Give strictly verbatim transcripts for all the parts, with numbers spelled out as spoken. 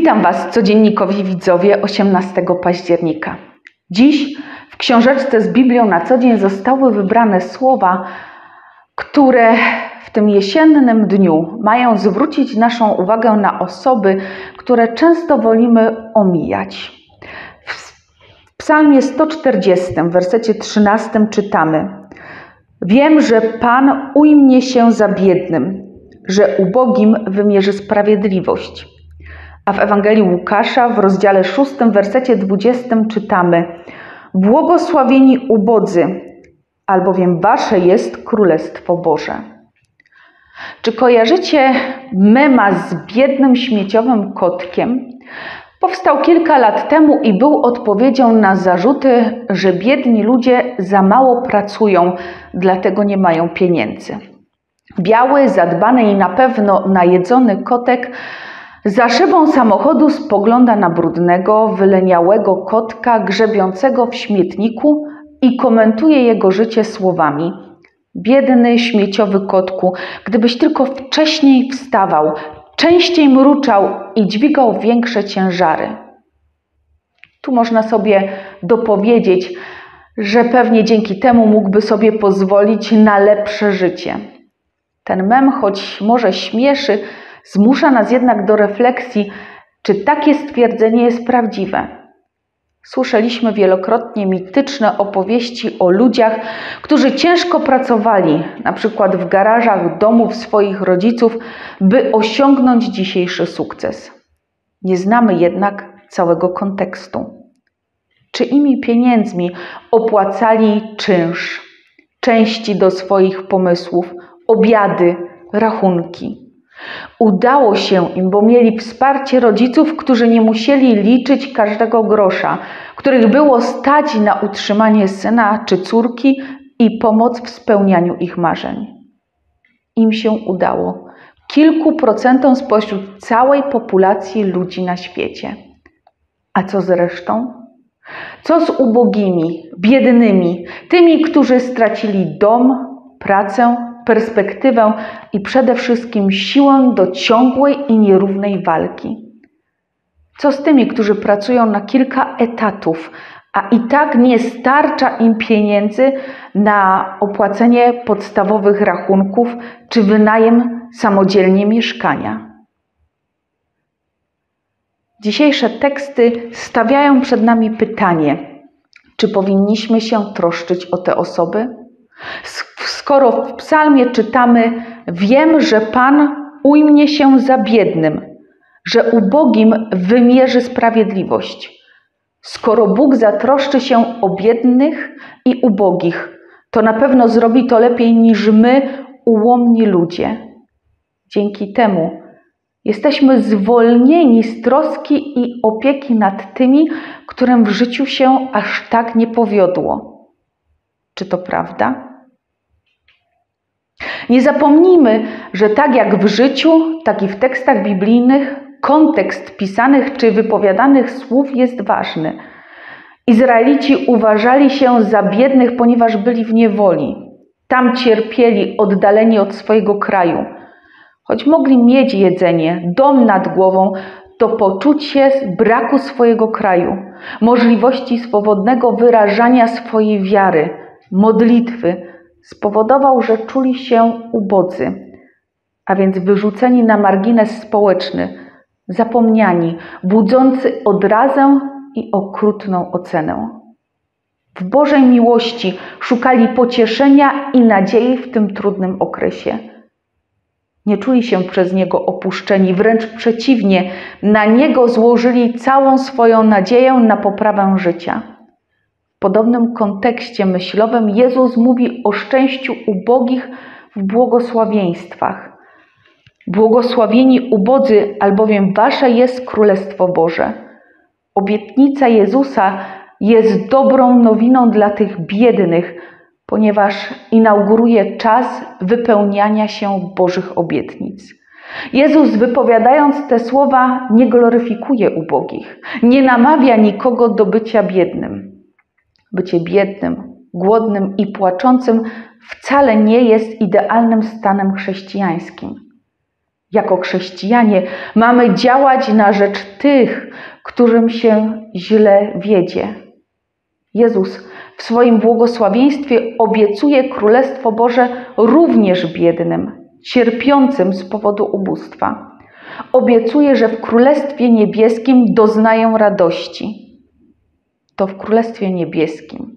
Witam Was, codziennikowi widzowie, osiemnastego października. Dziś w książeczce z Biblią na co dzień zostały wybrane słowa, które w tym jesiennym dniu mają zwrócić naszą uwagę na osoby, które często wolimy omijać. W psalmie sto czterdziestym, w wersecie trzynastym czytamy: Wiem, że Pan ujmie się za biednym, że ubogim wymierzy sprawiedliwość. A w Ewangelii Łukasza w rozdziale szóstym, w wersecie dwudziestym czytamy: Błogosławieni ubodzy, albowiem wasze jest Królestwo Boże. Czy kojarzycie mema z biednym śmieciowym kotkiem? Powstał kilka lat temu i był odpowiedzią na zarzuty, że biedni ludzie za mało pracują, dlatego nie mają pieniędzy. Biały, zadbany i na pewno najedzony kotek za szybą samochodu spogląda na brudnego, wyleniałego kotka grzebiącego w śmietniku i komentuje jego życie słowami: biedny, śmieciowy kotku, gdybyś tylko wcześniej wstawał, częściej mruczał i dźwigał większe ciężary. Tu można sobie dopowiedzieć, że pewnie dzięki temu mógłby sobie pozwolić na lepsze życie. Ten mem, choć może śmieszy, zmusza nas jednak do refleksji, czy takie stwierdzenie jest prawdziwe. Słyszeliśmy wielokrotnie mityczne opowieści o ludziach, którzy ciężko pracowali, na przykład w garażach domów swoich rodziców, by osiągnąć dzisiejszy sukces. Nie znamy jednak całego kontekstu. Czyimi pieniędzmi opłacali czynsz, części do swoich pomysłów, obiady, rachunki. Udało się im, bo mieli wsparcie rodziców, którzy nie musieli liczyć każdego grosza, których było stać na utrzymanie syna czy córki i pomoc w spełnianiu ich marzeń. Im się udało. Kilku procentom spośród całej populacji ludzi na świecie. A co z resztą? Co z ubogimi, biednymi, tymi, którzy stracili dom, pracę, perspektywę i przede wszystkim siłę do ciągłej i nierównej walki? Co z tymi, którzy pracują na kilka etatów, a i tak nie starcza im pieniędzy na opłacenie podstawowych rachunków czy wynajem samodzielnie mieszkania? Dzisiejsze teksty stawiają przed nami pytanie, czy powinniśmy się troszczyć o te osoby? Skoro w psalmie czytamy: Wiem, że Pan ujmie się za biednym, że ubogim wymierzy sprawiedliwość. Skoro Bóg zatroszczy się o biednych i ubogich, to na pewno zrobi to lepiej niż my, ułomni ludzie. Dzięki temu jesteśmy zwolnieni z troski i opieki nad tymi, którym w życiu się aż tak nie powiodło. Czy to prawda? Nie zapomnijmy, że tak jak w życiu, tak i w tekstach biblijnych kontekst pisanych czy wypowiadanych słów jest ważny. Izraelici uważali się za biednych, ponieważ byli w niewoli. Tam cierpieli, oddaleni od swojego kraju. Choć mogli mieć jedzenie, dom nad głową, to poczucie braku swojego kraju, możliwości swobodnego wyrażania swojej wiary, modlitwy spowodował, że czuli się ubodzy, a więc wyrzuceni na margines społeczny, zapomniani, budzący odrazę i okrutną ocenę. W Bożej miłości szukali pocieszenia i nadziei w tym trudnym okresie. Nie czuli się przez Niego opuszczeni, wręcz przeciwnie, na Niego złożyli całą swoją nadzieję na poprawę życia. W podobnym kontekście myślowym Jezus mówi o szczęściu ubogich w błogosławieństwach. Błogosławieni ubodzy, albowiem wasze jest Królestwo Boże. Obietnica Jezusa jest dobrą nowiną dla tych biednych, ponieważ inauguruje czas wypełniania się Bożych obietnic. Jezus, wypowiadając te słowa, nie gloryfikuje ubogich, nie namawia nikogo do bycia biednym. Bycie biednym, głodnym i płaczącym wcale nie jest idealnym stanem chrześcijańskim. Jako chrześcijanie mamy działać na rzecz tych, którym się źle wiedzie. Jezus w swoim błogosławieństwie obiecuje Królestwo Boże również biednym, cierpiącym z powodu ubóstwa. Obiecuje, że w Królestwie Niebieskim doznają radości. To w Królestwie Niebieskim.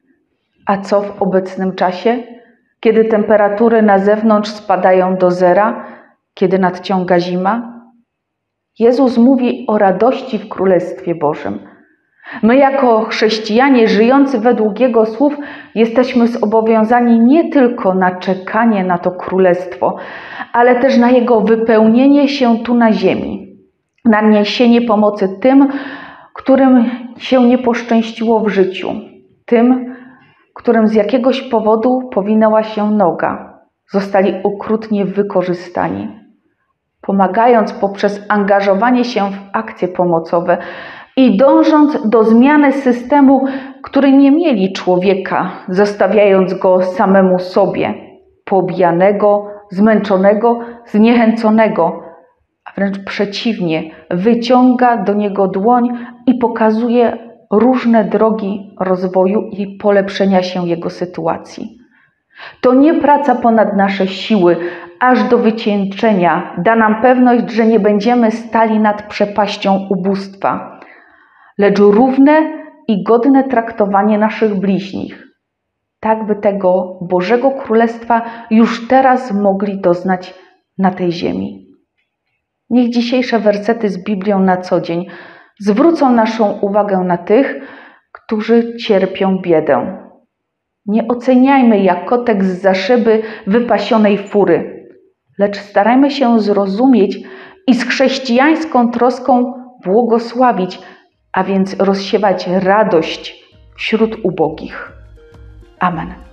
A co w obecnym czasie, kiedy temperatury na zewnątrz spadają do zera, kiedy nadciąga zima? Jezus mówi o radości w Królestwie Bożym. My jako chrześcijanie żyjący według Jego słów jesteśmy zobowiązani nie tylko na czekanie na to Królestwo, ale też na Jego wypełnienie się tu na ziemi, na niesienie pomocy tym, którym się nie poszczęściło w życiu, tym, którym z jakiegoś powodu powinęła się noga, zostali okrutnie wykorzystani. Pomagając poprzez angażowanie się w akcje pomocowe i dążąc do zmiany systemu, który nie mieli człowieka, zostawiając go samemu sobie, pobijanego, zmęczonego, zniechęconego, a wręcz przeciwnie, wyciąga do niego dłoń i pokazuje różne drogi rozwoju i polepszenia się jego sytuacji. To nie praca ponad nasze siły, aż do wycieńczenia da nam pewność, że nie będziemy stali nad przepaścią ubóstwa, lecz równe i godne traktowanie naszych bliźnich, tak by tego Bożego Królestwa już teraz mogli doznać na tej ziemi. Niech dzisiejsze wersety z Biblią na co dzień zwrócą naszą uwagę na tych, którzy cierpią biedę. Nie oceniajmy jak kotek zza szyby wypasionej fury, lecz starajmy się zrozumieć i z chrześcijańską troską błogosławić, a więc rozsiewać radość wśród ubogich. Amen.